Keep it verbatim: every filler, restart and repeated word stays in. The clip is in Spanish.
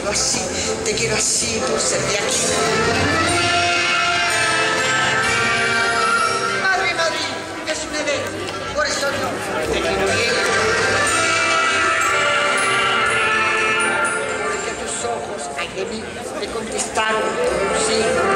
quiero así, te quiero así por ser de aquí. Madrid, Madrid, es un evento, por eso no te quiero bien. Porque tus ojos, ay de mí, te contestaron sí.